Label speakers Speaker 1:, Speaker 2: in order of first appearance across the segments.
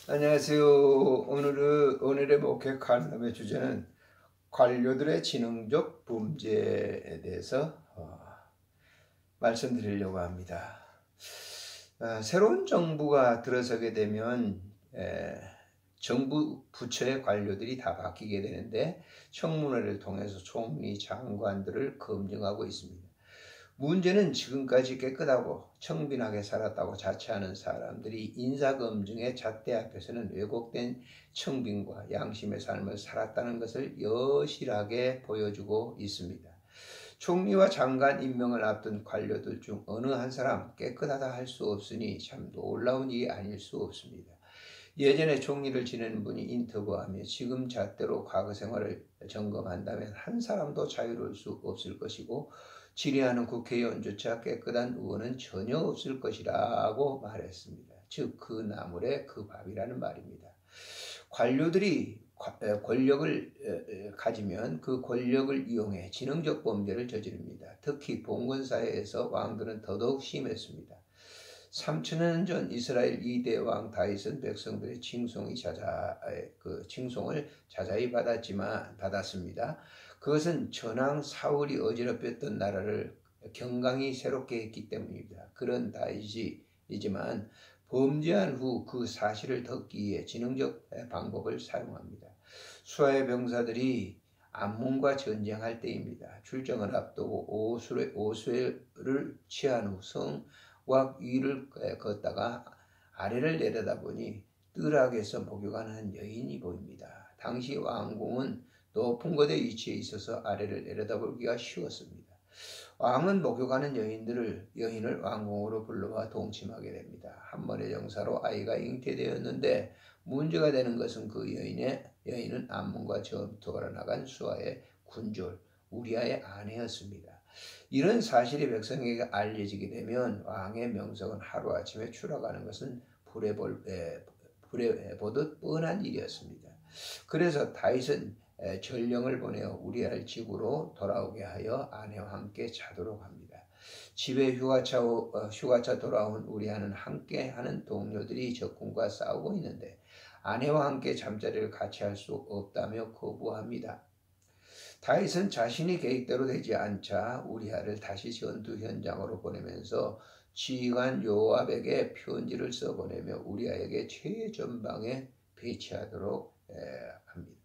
Speaker 1: 안녕하세요. 오늘의 목회 칼럼의 주제는 관료들의 지능적 범죄에 대해서 말씀드리려고 합니다. 새로운 정부가 들어서게 되면 정부 부처의 관료들이 다 바뀌게 되는데 청문회를 통해서 총리, 장관들을 검증하고 있습니다. 문제는 지금까지 깨끗하고 청빈하게 살았다고 자처하는 사람들이 인사검증의 잣대 앞에서는 왜곡된 청빈과 양심의 삶을 살았다는 것을 여실하게 보여주고 있습니다. 총리와 장관 임명을 앞둔 관료들 중 어느 한 사람 깨끗하다 할 수 없으니 참 놀라운 일이 아닐 수 없습니다. 예전에 총리를 지내는 분이 인터뷰하며 지금 잣대로 과거 생활을 점검한다면 한 사람도 자유로울 수 없을 것이고 질의하는 국회의원조차 깨끗한 의원은 전혀 없을 것이라고 말했습니다. 즉 그 나물에 그 밥이라는 말입니다. 관료들이 권력을 가지면 그 권력을 이용해 지능적 범죄를 저지릅니다. 특히 봉건사회에서 왕들은 더더욱 심했습니다. 3,000년 전 이스라엘 2대 왕 다윗은 백성들의 칭송을 자자히 받았습니다. 그것은 전왕 사울이 어지럽혔던 나라를 경강이 새롭게 했기 때문입니다. 그런 다윗이지만 범죄한 후 그 사실을 덮기 위해 지능적 방법을 사용합니다. 수하의 병사들이 암몬과 전쟁할 때입니다. 출정을 앞두고 오수를 취한 후 성과 위를 걷다가 아래를 내려다보니 뜰악에서 목욕하는 한 여인이 보입니다. 당시 왕궁은 높은 곳에 위치해 있어서 아래를 내려다보기가 쉬웠습니다. 왕은 목욕하는 여인을 왕궁으로 불러와 동침하게 됩니다. 한 번의 정사로 아이가 잉태되었는데 문제가 되는 것은 그 여인은 암몬과 전투하러 나간 수하의 군졸 우리아의 아내였습니다. 이런 사실이 백성에게 알려지게 되면 왕의 명성은 하루아침에 추락하는 것은 불에 보듯 뻔한 일이었습니다. 그래서 다윗은 전령을 보내어 우리아를 집으로 돌아오게 하여 아내와 함께 자도록 합니다. 집에 휴가차 돌아온 우리아는 함께하는 동료들이 적군과 싸우고 있는데 아내와 함께 잠자리를 같이 할 수 없다며 거부합니다. 다윗은 자신이 계획대로 되지 않자 우리아를 다시 전투 현장으로 보내면서 지휘관 요압에게 편지를 써보내며 우리아에게 최전방에 배치하도록 합니다.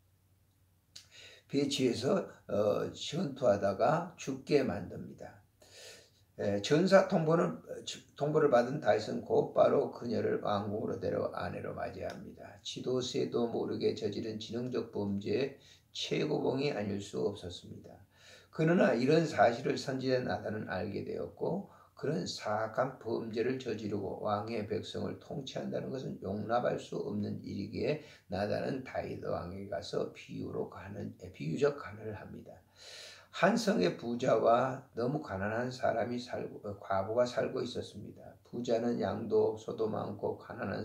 Speaker 1: 배치해서 전투하다가 죽게 만듭니다. 전사 통보를 받은 다윗은 곧바로 그녀를 왕궁으로 데려 아내로 맞이합니다. 지도새도 모르게 저지른 지능적 범죄의 최고봉이 아닐 수 없었습니다. 그러나 이런 사실을 선지자 나단은 알게 되었고 그런 사악한 범죄를 저지르고 왕의 백성을 통치한다는 것은 용납할 수 없는 일이기에 나단은 다윗 왕에게 가서 비유적 간언을 합니다. 한 성의 부자와 너무 가난한 과부가 살고 있었습니다. 부자는 양도 소도 많고 가난한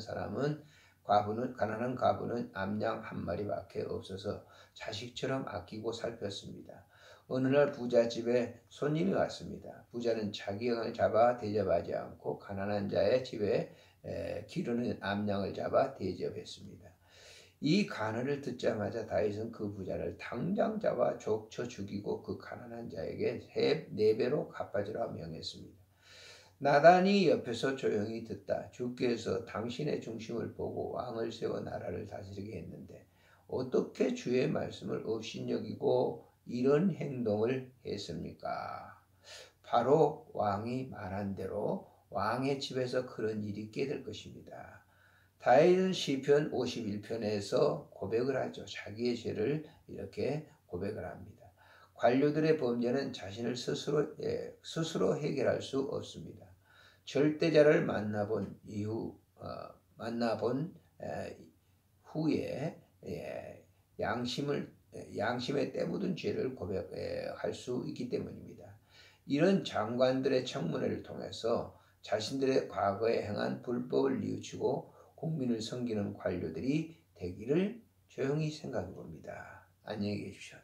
Speaker 1: 과부는 암양 한 마리밖에 없어서 자식처럼 아끼고 살폈습니다. 어느 날 부자 집에 손님이 왔습니다. 부자는 자기 양을 잡아 대접하지 않고 가난한 자의 집에 기르는 암양을 잡아 대접했습니다. 이 간언을 듣자마자 다윗은 그 부자를 당장 잡아 족쳐 죽이고 그 가난한 자에게 4배로 갚아주라 명했습니다. 나단이 옆에서 조용히 듣다 주께서 당신의 중심을 보고 왕을 세워 나라를 다스리게 했는데 어떻게 주의 말씀을 업신여기고 이런 행동을 했습니까? 바로 왕이 말한 대로 왕의 집에서 그런 일이 있게 될 것입니다. 다윗은 시편 51편에서 고백을 하죠. 자기의 죄를 이렇게 고백을 합니다. 관료들의 범죄는 자신을 스스로 해결할 수 없습니다. 절대자를 만나본 후에 양심에 때묻은 죄를 고백할 수 있기 때문입니다. 이런 장관들의 청문회를 통해서 자신들의 과거에 행한 불법을 뉘우치고 국민을 섬기는 관료들이 되기를 조용히 생각해 봅니다. 안녕히 계십시오.